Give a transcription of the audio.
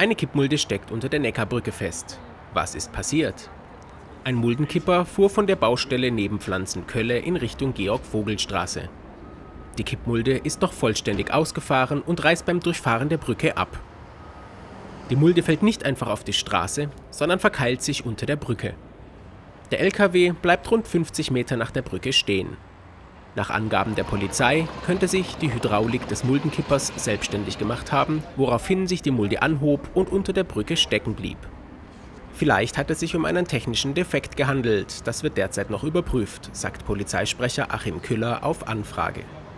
Eine Kippmulde steckt unter der Neckarbrücke fest. Was ist passiert? Ein Muldenkipper fuhr von der Baustelle neben Pflanzenkölle in Richtung Georg-Vogel-Straße. Die Kippmulde ist noch vollständig ausgefahren und reißt beim Durchfahren der Brücke ab. Die Mulde fällt nicht einfach auf die Straße, sondern verkeilt sich unter der Brücke. Der LKW bleibt rund 50 Meter nach der Brücke stehen. Nach Angaben der Polizei könnte sich die Hydraulik des Muldenkippers selbstständig gemacht haben, woraufhin sich die Mulde anhob und unter der Brücke stecken blieb. Vielleicht hat es sich um einen technischen Defekt gehandelt, das wird derzeit noch überprüft, sagt Polizeisprecher Achim Küller auf Anfrage.